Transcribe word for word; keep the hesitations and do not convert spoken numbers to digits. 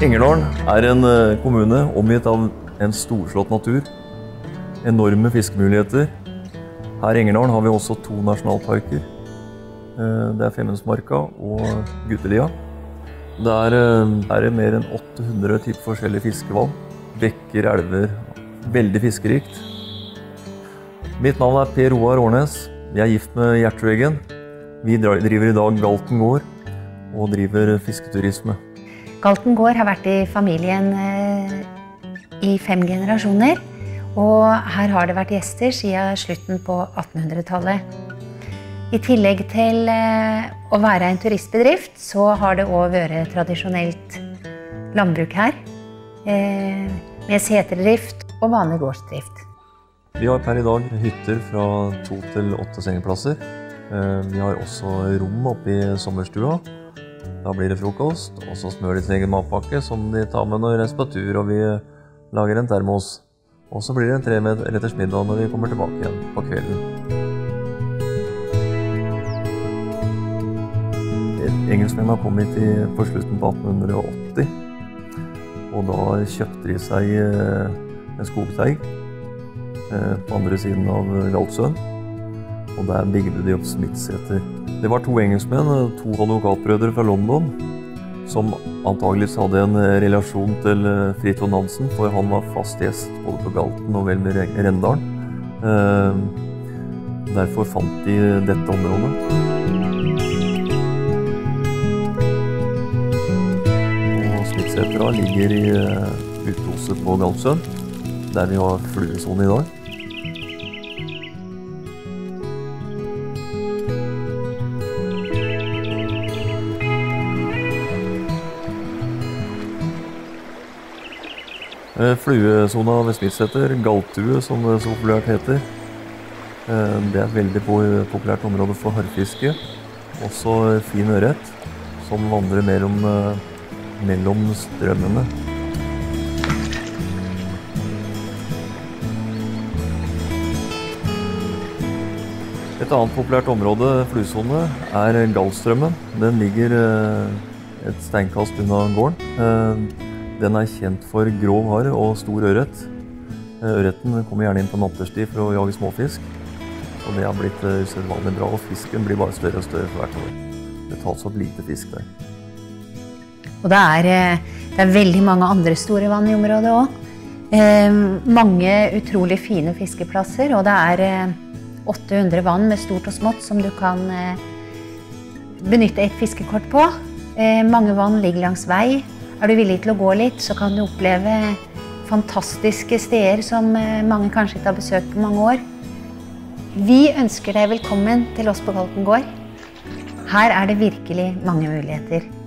Engerdalen er en kommune omgitt av en storslått natur, enorme fiskemuligheter. Her i Engerdalen har vi også to nasjonalparker. Det er Femundsmarka og Guttelia. Det er, er mer enn åtte hundre typer forskjellige fiskevann, bekker, elver, veldig fiskerikt. Mitt navn er Per Roar Årnes. Jeg er gift med Gjertrud Eggen. Vi driver i dag Galten gård og driver fisketurisme. Galten gård har vært i familien i fem generasjoner, og her har det vært gjester siden slutten på attenhundretallet. I tillegg til å være en turistbedrift, så har det også vært tradisjonelt landbruk her, med seterdrift og vanlig gårdsdrift. Vi har per i dag hytter fra to til åtte sengeplasser. Vi har også rom oppe i sommerstua. Da blir det frokost, og så smør de sin egen matpakke som de tar med når de reiser på tur, og vi lager en termos. Og så blir det en tre retters middag når vi kommer tilbake igjen på kvelden. Engelskmennene kom hit på slutten på atten åtti, og da kjøpte de seg en skogteig på andre siden av Galtsøen, og der bygde de opp Smithseter. Det var to engelskmenn, to advokatbrødre fra London, som antageligvis hadde en relasjon til Fridtjof Nansen, for han var fast gjest både på Galten og vel med Rendalen. Derfor fant de dette området. Og Smithsetra ligger i Uthuset på Galtsøen, der vi har fluesone i dag. Fluesona ved Smithseter, Galtue som det så populært heter. Det er et veldig populært område for harrfiske. Også fin ørret som vandrer mellom, mellom strømmene. Et annet populært område, fluesone, er Galtstrømmen. Den ligger et steinkast unna gården. Den er kjent for grov harr og stor ørret. Ørreten kommer gjerne inn på natterstid for å jage småfisk. Og det har blitt usedvanlig bra, og fisken blir bare større og større for hvert år. Det tas opp lite fisk der. Og det er, det er veldig mange andre store vann i området også. Eh, mange utrolig fine fiskeplasser, og det er åtte hundre vann med stort og smått som du kan eh, benytte et fiskekort på. Eh, mange vann ligger langs vei. Er du villig til å gå litt, så kan du oppleve fantastiske steder som mange kanskje ikke har besøkt på mange år. Vi ønsker deg velkommen til oss på Galten gård. Her er det virkelig mange muligheter.